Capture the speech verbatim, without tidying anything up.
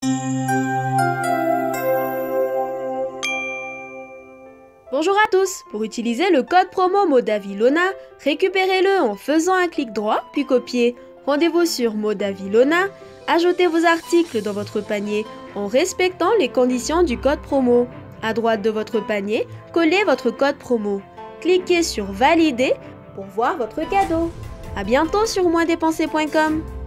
Bonjour à tous! Pour utiliser le code promo Modavilona, récupérez-le en faisant un clic droit puis copier. Rendez-vous sur Modavilona, ajoutez vos articles dans votre panier en respectant les conditions du code promo. À droite de votre panier, collez votre code promo. Cliquez sur Valider pour voir votre cadeau. À bientôt sur moins dépenser point com.